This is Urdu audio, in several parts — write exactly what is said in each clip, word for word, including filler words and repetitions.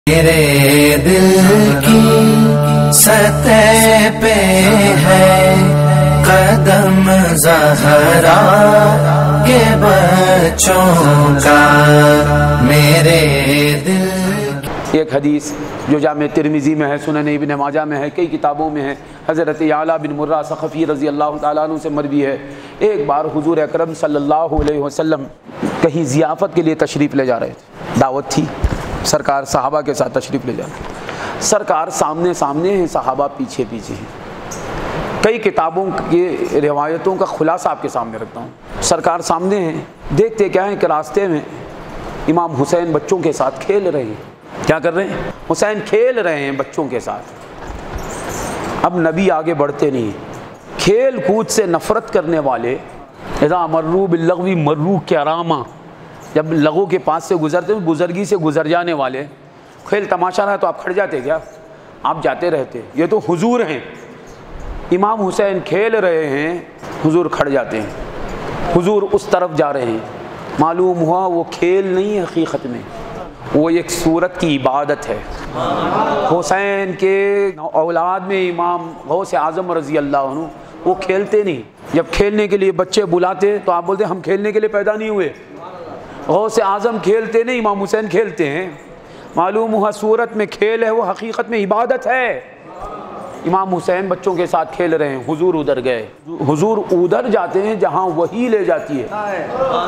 میرے دل کی سطح پہ ہے قدم زہرا کے بچوں کا، میرے دل۔ ایک حدیث جو جامع ترمذی میں ہے، سنن ابن ماجہ میں ہے، کئی کتابوں میں ہے، حضرت یعلا بن مرہ ثقفی رضی اللہ تعالیٰ عنہ سے مروی ہے۔ ایک بار حضور اکرم صلی اللہ علیہ وسلم کہیں ضیافت کے لیے تشریف لے جا رہے تھے، دعوت تھی، سرکار صحابہ کے ساتھ تشریف لے جا رہے ہیں۔ سرکار سامنے سامنے ہیں، صحابہ پیچھے پیچھے ہیں۔ کئی کتابوں کی روایتوں کا خلاصہ آپ کے سامنے رکھتا ہوں۔ سرکار سامنے ہیں، دیکھتے کیا ہیں کہ راستے میں امام حسین بچوں کے ساتھ کھیل رہے ہیں۔ کیا کر رہے ہیں؟ حسین کھیل رہے ہیں بچوں کے ساتھ۔ اب نبی آگے بڑھتے نہیں، کھیل کود سے نفرت کرنے والے اذا مروا باللغو مروا کراما، جب لغو کے پاس سے گزرتے ہیں، بزرگی سے گزر جانے والے، کھیل تماشا رہا تو آپ کھڑ جاتے کیا؟ آپ جاتے رہتے۔ یہ تو حضور ہیں، امام حسین کھیل رہے ہیں، حضور کھڑ جاتے ہیں، حضور اس طرف جا رہے ہیں۔ معلوم ہوا وہ کھیل نہیں ہے، حقیقت میں وہ ایک صورت کی عبادت ہے۔ حسین کے اولاد میں امام غوث اعظم رضی اللہ عنہ وہ کھیلتے نہیں۔ جب کھیلنے کے لیے بچے بلاتے تو آپ بولتے ہم کھیلنے کے لیے پیدا نہیں ہوئے۔ غوث اعظم کھیلتے نہیں، امام حسین کھیلتے ہیں۔ معلوم ہوا صورت میں کھیل ہے، وہ حقیقت میں عبادت ہے۔ امام حسین بچوں کے ساتھ کھیل رہے ہیں، حضور ادھر گئے۔ حضور ادھر جاتے ہیں جہاں وحی لے جاتی ہے،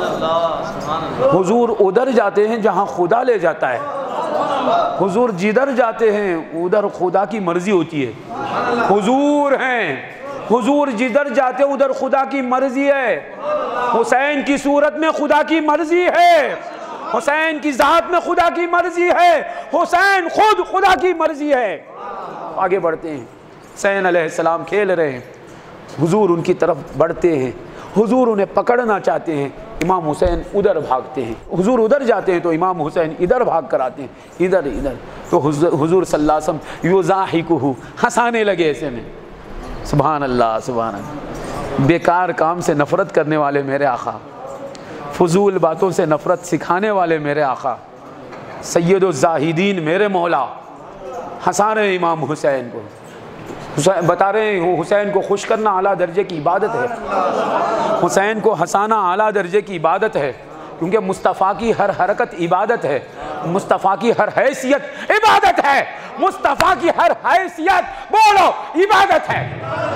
حضور ادھر جاتے ہیں جہاں خدا لے جاتا ہے۔ حضور جدھر جاتے ہیں ادھر خدا کی مرضی ہوتی ہے۔ حضور ہیں، حضور جدھر جاتے ہیں ادھر خدا کی مرضی ہے۔ حسین کی صورت میں خدا کی مرضی ہے، حسین کی ذات میں خدا کی مرضی ہے، حسین خود خدا کی مرضی ہے۔ آگے بڑھتے ہیں، حسین علیہ السلام کھیل رہے ہیں، حضور ان کی طرف بڑھتے ہیں، حضور انہیں پکڑنا چاہتے ہیں، امام حسین ادھر بھاگتے ہیں۔ حضور ادھر جاتے ہیں تو امام حسین ادھر بھاگ کر آتے ہیں، ادھر ادھر تو حضور صلی اللہ علیہ وسلم یضاحکہ، ہنسانے لگے ایسے میں۔ سبحان اللہ سبحان اللہ۔ بیکار کام سے نفرت کرنے والے میرے آقا، فضول باتوں سے نفرت سکھانے والے میرے آقا، سید الزاہدین میرے مولا، ہنسا رہے ہیں امام حسین کو، بتا رہے ہیں حسین کو خوش کرنا اعلیٰ درجے کی عبادت ہے، حسین کو ہنسانا اعلیٰ درجے کی عبادت ہے، کیونکہ مصطفیٰ کی ہر حرکت عبادت ہے، مصطفیٰ کی ہر حیثیت عبادت ہے، مصطفیٰ کی ہر حیثیت بولو عبادت ہے۔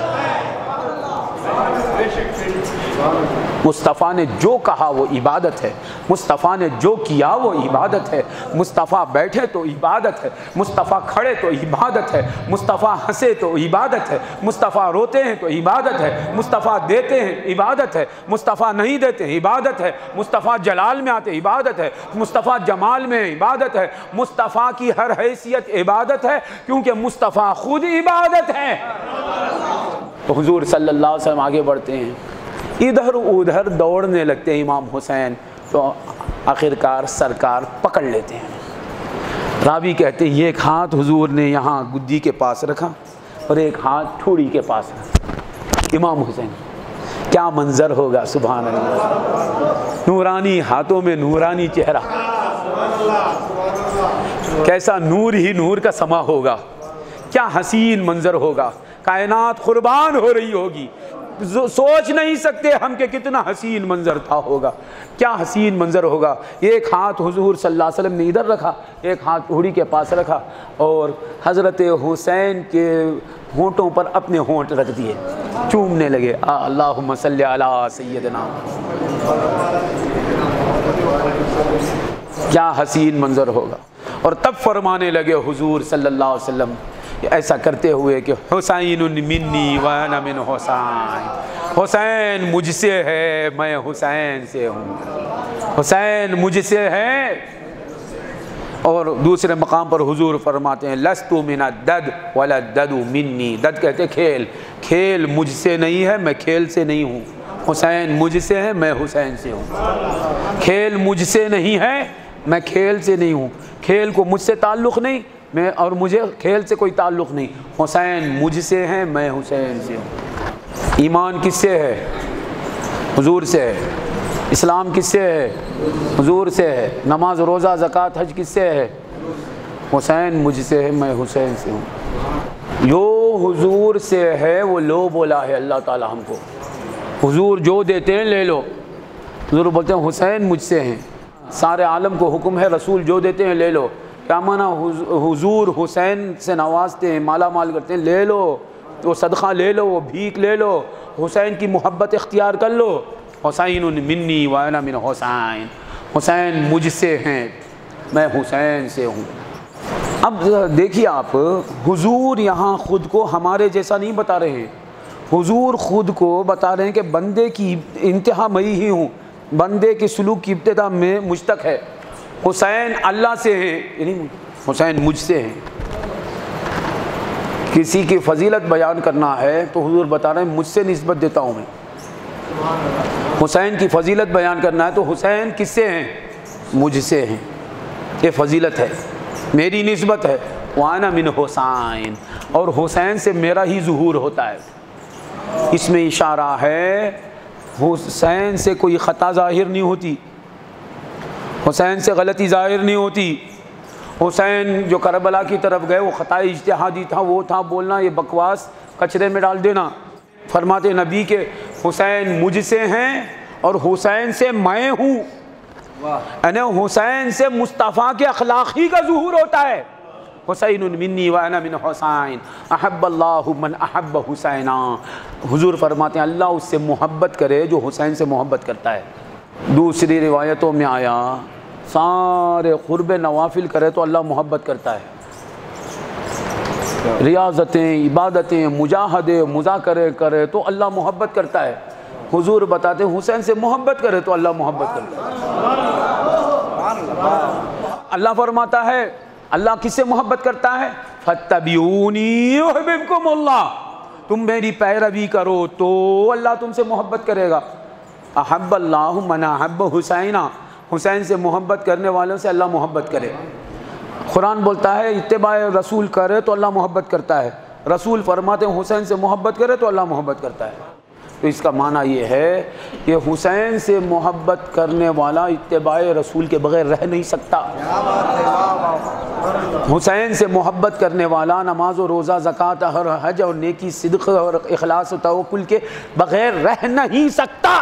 مصطفیٰ نے جو کہا وہ عبادت ہے، مصطفیٰ نے جو کیا وہ عبادت ہے، مصطفیٰ بیٹھے تو عبادت ہے، مصطفیٰ کھڑے تو عبادت ہے، مصطفیٰ ہنسے تو عبادت ہے، مصطفیٰ روتے ہیں تو عبادت ہے، مصطفیٰ دیتے ہیں عبادت ہے، مصطفیٰ نہیں دیتے عبادت ہے، مصطفیٰ جلال میں آتے عبادت ہے، مصطفیٰ جمال میں عبادت ہے، مصطفیٰ کی ہر حیثیت عبادت ہے، کیونکہ مصطفیٰ خود عبادت ہے۔ تو حضور صلی اللہ علیہ وسلم آگے بڑھتے ہیں، ادھر ادھر دوڑنے لگتے ہیں امام حسین، تو آخرکار سرکار پکڑ لیتے ہیں۔ راوی کہتے ہیں ایک ہاتھ حضور نے یہاں گدی کے پاس رکھا اور ایک ہاتھ ٹھوڑی کے پاس رکھا۔ امام حسین کیا منظر ہوگا، سبحان اللہ، نورانی ہاتھوں میں نورانی چہرہ، کیسا نور ہی نور کا سما ہوگا، کیا حسین منظر ہوگا، کائنات قربان ہو رہی ہوگی، سوچ نہیں سکتے ہم کہ کتنا حسین منظر تھا ہوگا، کیا حسین منظر ہوگا۔ ایک ہاتھ حضور صلی اللہ علیہ وسلم نے ادھر رکھا، ایک ہاتھ گھوڑی کے پاس رکھا، اور حضرت حسین کے ہونٹوں پر اپنے ہونٹ رکھ دیے، چومنے لگے، اللہم صلی علی سیدنا۔ کیا حسین منظر ہوگا۔ اور تب فرمانے لگے حضور صلی اللہ علیہ وسلم ایسا کرتے ہوئے کہ حسین منی وانا من حسین، حسین مجھ سے ہے میں حسین سے ہوں، حسین مجھ سے ہے۔ اور دوسرے مقام پر حضور فرماتے ہیں لست من الدد ولا الدد منی، دد کہتے کھیل، کھیل مجھ سے نہیں ہے میں کھیل سے نہیں ہوں، حسین مجھ سے ہے میں حسین سے ہوں، کھیل مجھ سے نہیں ہے میں کھیل سے نہیں ہوں، کھیل کو مجھ سے تعلق نہیں، میں اور مجھے کھیل سے کوئی تعلق نہیں، حسین مجھ سے ہے میں حسین سے ہوں۔ ایمان کس سے ہے؟ حضور سے ہے۔ اسلام کس سے ہے؟ حضور سے ہے۔ نماز روزہ زکوٰۃ حج کس سے ہے؟ حسین مجھ سے ہے، میں حسین سے ہوں۔ جو حضور سے ہے وہ لو بولا ہے اللہ تعالی ہم کو، حضور جو دیتے ہیں لے لو۔ حضور بولتے ہیں حسین مجھ سے ہیں، سارے عالم کو حکم ہے رسول جو دیتے ہیں لے لو۔ کیا مانا؟ حضور حسین سے نوازتے ہیں، مالا مال کرتے ہیں، لے لو، وہ صدقہ لے لو، وہ بھیک لے لو، حسین کی محبت اختیار کر لو۔ حسین منی وانا من حسین، حسین مجھ سے ہیں، میں حسین سے ہوں۔ اب دیکھیے آپ، حضور یہاں خود کو ہمارے جیسا نہیں بتا رہے ہیں، حضور خود کو بتا رہے ہیں کہ بندے کی انتہا میں ہی ہوں، بندے کے سلوک کی ابتدا میں مجھ تک ہے۔ حسین اللہ سے ہیں، یعنی حسین مجھ سے ہیں۔ کسی کی فضیلت بیان کرنا ہے تو حضور بتا رہے ہیں مجھ سے نسبت دیتا ہوں میں۔ حسین کی فضیلت بیان کرنا ہے تو حسین کس سے ہیں؟ مجھ سے ہیں، یہ فضیلت ہے، میری نسبت ہے۔ وانا من حسین، اور حسین سے میرا ہی ظہور ہوتا ہے۔ اس میں اشارہ ہے حسین سے کوئی خطا ظاہر نہیں ہوتی، حسین سے غلطی ظاہر نہیں ہوتی۔ حسین جو کربلا کی طرف گئے وہ خطا اجتہادی تھا، وہ تھا بولنا یہ بکواس کچرے میں ڈال دینا۔ فرماتے نبی کہ حسین مجھ سے ہیں اور حسین سے میں ہوں، یعنی حسین سے مصطفیٰ کے اخلاق ہی کا ظہور ہوتا ہے۔ حسین منی وانا من حسین احب اللہ من احب حسینا۔ حضور فرماتے ہیں اللہ اس سے محبت کرے جو حسین سے محبت کرتا ہے۔ دوسری روایتوں میں آیا سارے قرب نوافل کرے تو اللہ محبت کرتا ہے، ریاضتیں، عبادتیں، مجاہدے، مذاکرے کرے تو اللہ محبت کرتا ہے۔ حضور بتاتے ہیں حسین سے محبت کرے تو اللہ محبت کرتا ہے۔ اللہ فرماتا ہے اللہ کس سے محبت کرتا ہے؟ فَاتَّبِعُونِي يُحْبِبْكُمُ اللَّهُ، تم میری پیروی کرو تو اللہ تم سے محبت کرے گا۔ احب اللہ من احب حسینا، حسین سے محبت کرنے والوں سے اللہ محبت کرے۔ قرآن بولتا ہے اتباع رسول کرے تو اللہ محبت کرتا ہے، رسول فرماتے ہیں حسین سے محبت کرے تو اللہ محبت کرتا ہے۔ تو اس کا معنی یہ ہے کہ حسین سے محبت کرنے والا اتباع رسول کے بغیر رہ نہیں سکتا۔ حسین سے محبت کرنے والا نماز و روزہ، زکوٰۃ، ہر حج اور نیکی، صدق اور اخلاص و توکل کے بغیر رہ نہیں سکتا۔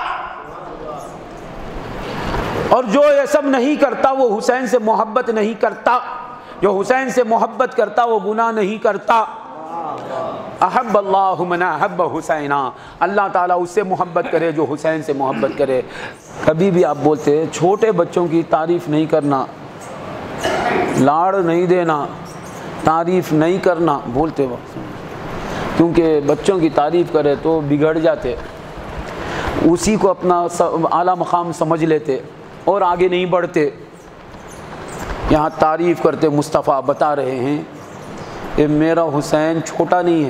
اور جو یہ سب نہیں کرتا وہ حسین سے محبت نہیں کرتا، جو حسین سے محبت کرتا وہ گناہ نہیں کرتا۔ احب اللہ من احب حسینا، اللہ تعالیٰ اس سے محبت کرے جو حسین سے محبت کرے۔ کبھی بھی آپ بولتے ہیں چھوٹے بچوں کی تعریف نہیں کرنا، لاڑ نہیں دینا، تعریف نہیں کرنا بولتے وقت، کیونکہ بچوں کی تعریف کرے تو بگڑ جاتے، اسی کو اپنا اعلیٰ مقام سمجھ لیتے اور آگے نہیں بڑھتے۔ یہاں تعریف کرتے مصطفیٰ بتا رہے ہیں کہ میرا حسین چھوٹا نہیں ہے،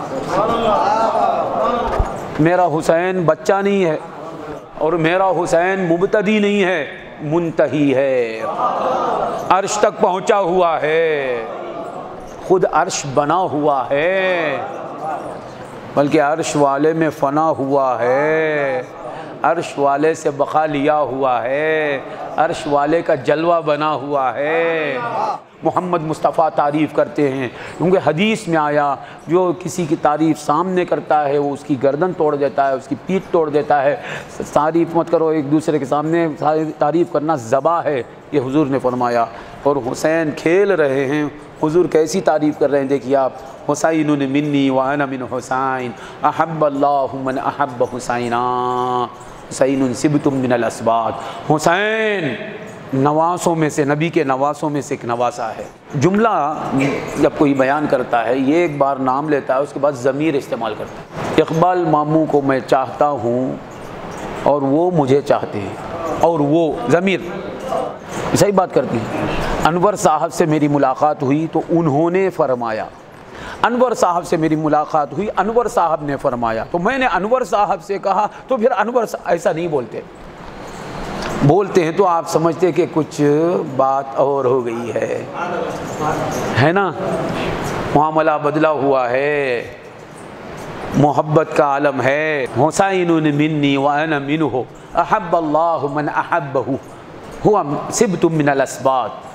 میرا حسین بچہ نہیں ہے، اور میرا حسین مبتدی نہیں ہے، منتہی ہے، عرش تک پہنچا ہوا ہے، خود عرش بنا ہوا ہے، بلکہ عرش والے میں فنا ہوا ہے، عرش والے سے بقا لیا ہوا ہے، عرش والے کا جلوہ بنا ہوا ہے۔ محمد مصطفیٰ تعریف کرتے ہیں، کیونکہ حدیث میں آیا جو کسی کی تعریف سامنے کرتا ہے وہ اس کی گردن توڑ دیتا ہے، اس کی پیٹھ توڑ دیتا ہے۔ تعریف مت کرو ایک دوسرے کے سامنے، تعریف کرنا ذبح ہے، یہ حضور نے فرمایا۔ اور حسین کھیل رہے ہیں، حضور کیسی تعریف کر رہے ہیں دیکھیے آپ، حسین منی وانا من حسین احب اللہ من احب حسینا، حسین سبت من الاسباط، حسین نواسوں میں سے، نبی کے نواسوں میں سے ایک نواسا ہے۔ جملہ جب کوئی بیان کرتا ہے یہ ایک بار نام لیتا ہے، اس کے بعد ضمیر استعمال کرتا ہے۔ اقبال ماموں کو میں چاہتا ہوں اور وہ مجھے چاہتے ہیں، اور وہ ضمیر صحیح بات کرتی ہے۔ انور صاحب سے میری ملاقات ہوئی تو انہوں نے فرمایا، انور صاحب سے میری ملاقات ہوئی، انور صاحب نے فرمایا، تو میں نے انور صاحب سے کہا، تو پھر انور ایسا نہیں بولتے، بولتے ہیں تو آپ سمجھتے کہ کچھ بات اور ہو گئی ہے، ہے نا، معاملہ بدلا ہوا ہے، محبت کا عالم ہے۔ حسین منی وانا منہ احب اللہ من احبہ، ہوا سبت من الاسباط،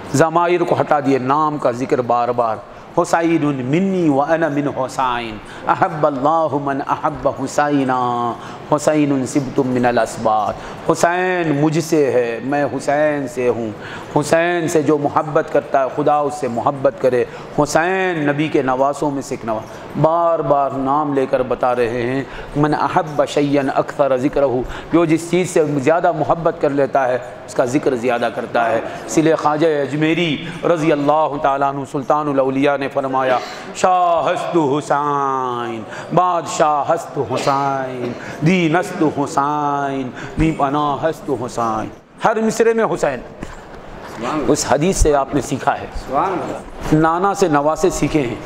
ضمائر کو ہٹا دیے، نام کا ذکر بار بار۔ حسین منی وانا من حسین، احب اللہ من احب حسینا، حسین سبت من الاسباط، حسین مجھ سے ہے، میں حسین سے ہوں، حسین سے جو محبت کرتا ہے خدا اس سے محبت کرے، حسین نبی کے نواسوں میں سے ایک نواز۔ بار بار نام لے کر بتا رہے ہیں من احب شیئا اکثر ذکرہ، جو جس چیز سے زیادہ محبت کر لیتا ہے اس کا ذکر زیادہ کرتا ہے۔ اس لیے خواجہ اجمیری رضی اللہ تعالیٰ عنہ سلطان الاولیاء نے فرمایا شاہست حسین، بادشاہ ہست حسین، دین است حسین، بی پناہ ہست حسین، ہر مصرے میں حسین۔ اس حدیث سے آپ نے سیکھا ہے، نانا سے نواسے سیکھے ہیں۔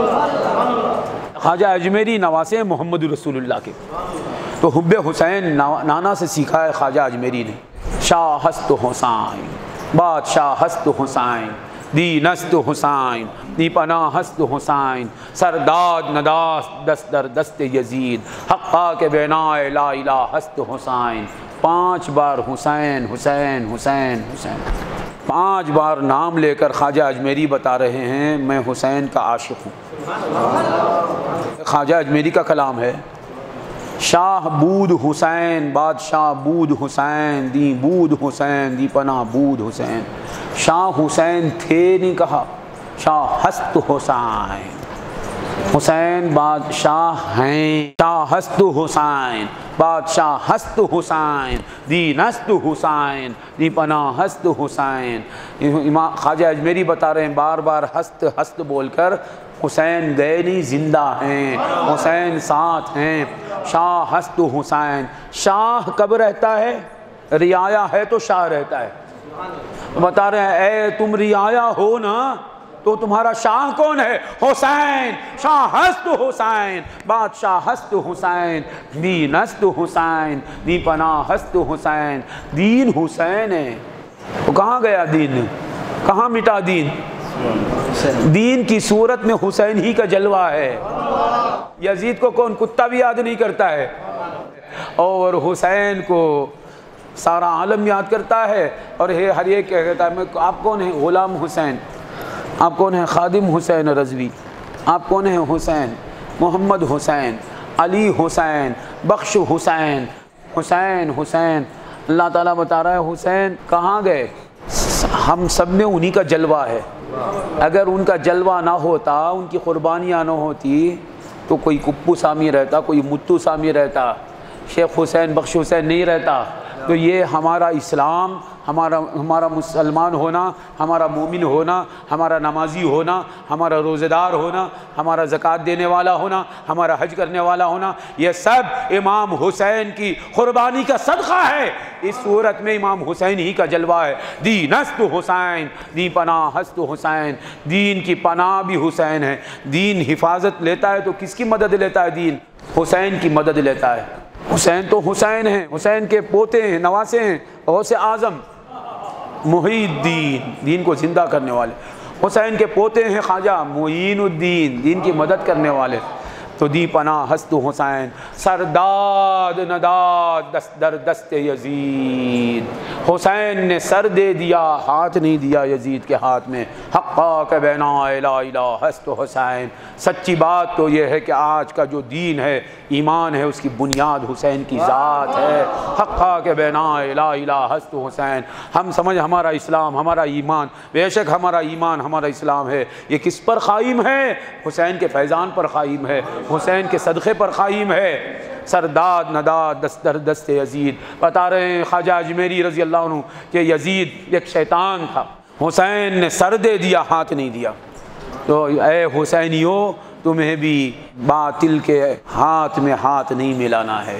خواجہ اجمیری نواسے محمد رسول اللہ کے، تو حب حسین نانا سے سیکھا ہے خواجہ اجمیری نے۔ شاہ ہست حسین، بادشاہ ہست حسین، دین است حسین، دی پناہ ہست حسین، سرداد نداست دست در دست یزید، حقا کے بینائے لا الہ ہست حسین۔ پانچ بار حسین حسین حسین حسین، پانچ بار نام لے کر خواجہ اجمیری بتا رہے ہیں میں حسین کا عاشق ہوں۔ خواجہ اجمیری کا کلام ہے، شاہ بود حسین، بادشاہ بود حسین، دی بود حسین، دی پناہ بود حسین۔ شاہ حسین تھے نہیں کہا، شاہ ہست حسین، حسین بادشاہ ہیں، شاہ ہست حسین، بادشاہ ہست حسین، دین است حسین، دی پناہ ہست حسین۔ امام خواجہ اجمیری بتا رہے ہیں بار بار ہست ہست بول کر حسین گئے نہیں، زندہ ہیں، حسین ساتھ ہیں۔ شاہ ہست حسین، شاہ کب رہتا ہے؟ رعایا ہے تو شاہ رہتا ہے۔ بتا رہے ہیں اے تم رعایا ہو نا تو تمہارا شاہ کون ہے؟ حسین، شاہ ہست حسین، بادشاہ ہست حسین، دین است حسین، دی پناہ ہست حسین۔ دین حسین ہے، وہ کہاں گیا دین؟ کہاں مٹا دین؟ دین کی صورت میں حسین ہی کا جلوہ ہے۔ یزید کو کون کتا بھی یاد نہیں کرتا ہے، اور حسین کو سارا عالم یاد کرتا ہے، اور ہر ایک کہتا ہے میں آپ کون ہیں؟ غلام حسین۔ آپ کون ہیں؟ خادم حسین رضوی۔ آپ کون ہیں؟ حسین، محمد حسین، علی حسین، بخش حسین، حسین حسین۔ اللہ تعالیٰ بتا رہا ہے حسین کہاں گئے؟ ہم سب میں انہی کا جلوہ ہے۔ اگر ان کا جلوہ نہ ہوتا، ان کی قربانیاں نہ ہوتی تو کوئی کپو سامی رہتا، کوئی متو سامی رہتا، شیخ حسین بخش حسین نہیں رہتا۔ تو یہ ہمارا اسلام، ہمارا ہمارا مسلمان ہونا، ہمارا مومن ہونا، ہمارا نمازی ہونا، ہمارا روزہ دار ہونا، ہمارا زکوٰۃ دینے والا ہونا، ہمارا حج کرنے والا ہونا، یہ سب امام حسین کی قربانی کا صدقہ ہے۔ اس صورت میں امام حسین ہی کا جلوہ ہے۔ دین است حسین، دی پناہ ہست حسین۔ دین کی پناہ بھی حسین ہے۔ دین حفاظت لیتا ہے تو کس کی مدد لیتا ہے؟ دین حسین کی مدد لیتا ہے۔ حسین تو حسین ہیں، حسین کے پوتے ہیں، نواسے ہیں، غوث اعظم محی الدین، دین کو زندہ کرنے والے۔ حسین کے پوتے ہیں خواجہ معین الدین، دین کی مدد کرنے والے۔ تو دی پناہ ہست حسین، سرداد نداد دست در دست یزید۔ حسین نے سر دے دیا، ہاتھ نہیں دیا یزید کے ہاتھ میں۔ حقا کہ بینا لا الہ ہست حسین۔ سچی بات تو یہ ہے کہ آج کا جو دین ہے، ایمان ہے، اس کی بنیاد حسین کی ذات ہے۔ حقا کہ بینا لا الہ ہست حسین۔ ہم سمجھ ہمارا اسلام، ہمارا ایمان، بے شک ہمارا ایمان ہمارا اسلام ہے، یہ کس پر قائم ہے؟ حسین کے فیضان پر قائم ہے، حسین کے صدقے پر قائم ہے۔ سرداد نداد دست در دست یزید۔ بتا رہے ہیں خواجہ اجمیری رضی اللہ عنہ کہ یزید ایک شیطان تھا، حسین نے سر دے دیا، ہاتھ نہیں دیا۔ تو اے حسینیو، تمہیں بھی باطل کے ہاتھ میں ہاتھ نہیں ملانا ہے،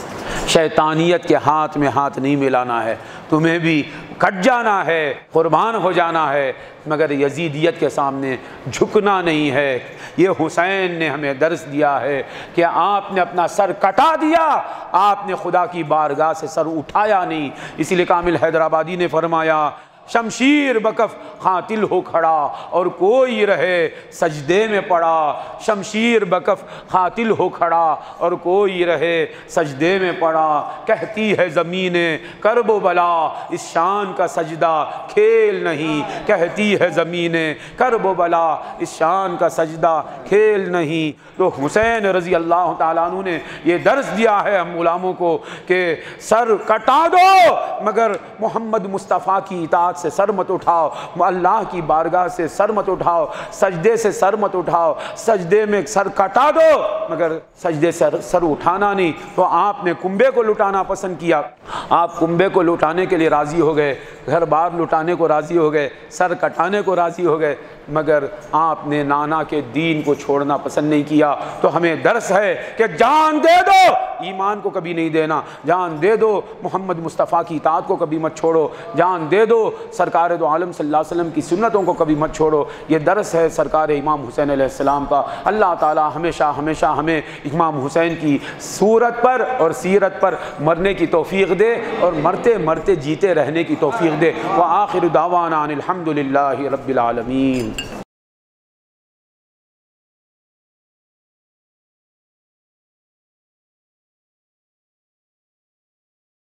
شیطانیت کے ہاتھ میں ہاتھ نہیں ملانا ہے، تمہیں بھی کٹ جانا ہے، قربان ہو جانا ہے، مگر یزیدیت کے سامنے جھکنا نہیں ہے۔ یہ حسین نے ہمیں درس دیا ہے کہ آپ نے اپنا سر کٹا دیا، آپ نے خدا کی بارگاہ سے سر اٹھایا نہیں۔ اسی لیے کامل حیدرآبادی نے فرمایا شمشیر بکف قاتل ہو کھڑا اور کوئی رہے سجدے میں پڑا، شمشیر بکف قاتل ہو کھڑا اور کوئی رہے سجدے میں پڑا، کہتی ہے زمینیں کرب و بلا اس شان کا سجدہ کھیل نہیں، کہتی ہے زمینیں کرب و بلا اس شان کا سجدہ کھیل نہیں۔ تو حسین رضی اللہ تعالیٰ عنہ نے یہ درس دیا ہے ہم غلاموں کو کہ سر کٹا دو مگر محمد مصطفیٰ کی اطاعت سے سر مت اٹھاؤ، اللہ کی بارگاہ سے سر مت اٹھاؤ، سجدے سے سر مت اٹھاؤ، سجدے میں سر کٹا دو مگر سجدے سے سر اٹھانا نہیں۔ تو آپ نے کنبے کو لٹانا پسند کیا، آپ کنبے کو لٹانے کے لیے راضی ہو گئے، گھر بار لٹانے کو راضی ہو گئے، سر کٹانے کو راضی ہو گئے، مگر آپ نے نانا کے دین کو چھوڑنا پسند نہیں کیا۔ تو ہمیں درس ہے کہ جان دے دو ایمان کو کبھی نہیں دینا، جان دے دو محمد مصطفیٰ کی اطاعت کو کبھی مت چھوڑو، جان دے دو سرکار دو عالم صلی اللہ علیہ وسلم کی سنتوں کو کبھی مت چھوڑو۔ یہ درس ہے سرکار امام حسین علیہ السلام کا۔ اللہ تعالی ہمیشہ ہمیشہ ہمیں امام حسین کی صورت پر اور سیرت پر مرنے کی توفیق دے اور مرتے مرتے جیتے رہنے کی توفیق دے۔ وآخر دعوانا ان الحمد للہ رب العالمین۔